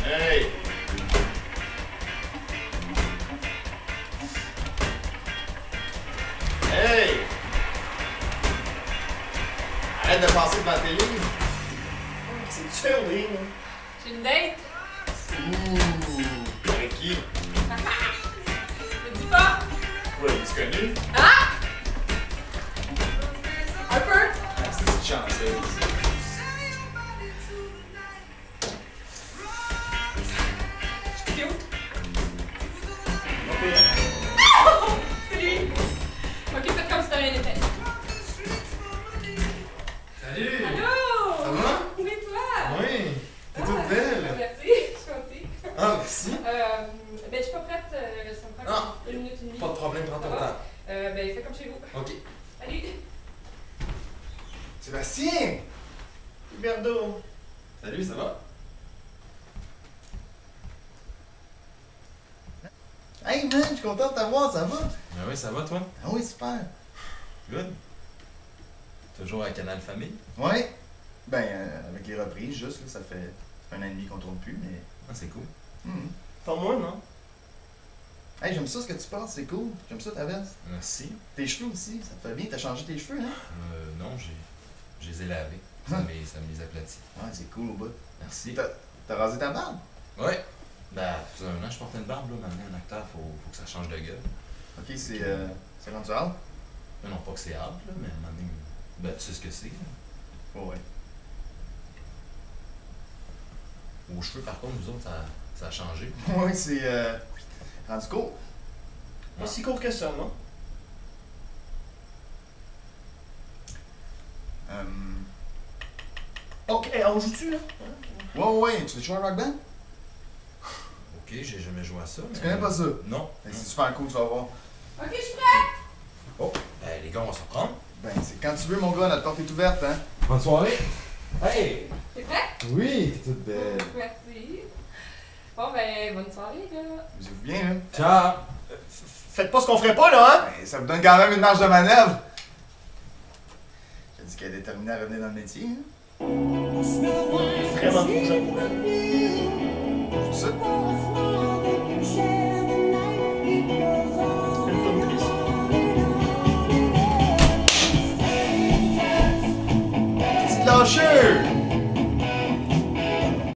Hey! Hey! Arrête de passer devant tes livres! C'est que tu fais au lit, là? J'ai une date. Ouh! Avec qui? Me dis pas. Ouais, tu connais? Ah! Un peu. Ah, c'est une chanceuse. Je suis cute. Pas pire. C'est lui. Ok, faites comme si de rien n'était. Salut! Allô! Ça va? Oui, toi? Oui! T'es toute Ah, belle! Merci, je suis aussi. Ah, merci! Ben, je suis pas prête, ça me prend Ah. une minute et demie. Pas de problème, prends ton Ça va? temps. Ben, fais comme chez vous. Ok. Salut! Sébastien! Berdo. Salut, ça va? Hey man, je suis content de t'avoir, ça va? Ben oui, ça va, toi? Ah oui, super. Good. Toujours à Canal Famille? Ouais. Ben, avec les reprises, juste, là, ça fait 1 an et demi qu'on tourne plus, mais. Ah, c'est cool. Pas moi, non? Hey, j'aime ça ce que tu penses, c'est cool. J'aime ça ta veste. Merci. Tes cheveux aussi, ça te fait bien, t'as changé tes cheveux, hein? Non, je les ai lavés. Ça me les aplatit. Ouais, c'est cool au bout. Merci. T'as rasé ta barbe? Ouais. Ben, ça faisait 1 an que je portais une barbe, là. Maintenant, un acteur, faut que ça change de gueule. Ok, c'est rendu hâte? Ben, non, pas que c'est hâte, là, mais à un moment donné, ben, tu sais ce que c'est. Là. Oh, ouais. Aux cheveux, par contre, nous autres, ça a changé. Ouais, c'est rendu court. Pas si court que ça, non? Ok, hey, on joue-tu, là? Ouais, tu veux jouer à Rock Band? Ok, j'ai jamais joué à ça. Tu connais pas ça? Non. Ben, c'est super cool, tu vas voir. Ok, je suis prête! Oh, ben, les gars, on va se reprendre. Ben, c'est quand tu veux, mon gars, notre porte est ouverte, hein? Bonne soirée. Hey! T'es prêt? Oui, t'es toute belle. Merci. Bon, ben, bonne soirée, là. Amusez-vous bien, hein? Ciao! Faites pas ce qu'on ferait pas, là, hein? Ben, ça vous donne quand même une marge de manœuvre. J'ai dit qu'elle est déterminée à revenir dans le métier, hein? Vraiment trop jeune pour elle. Tout ça. Une tonne triste. Petite lâcheur!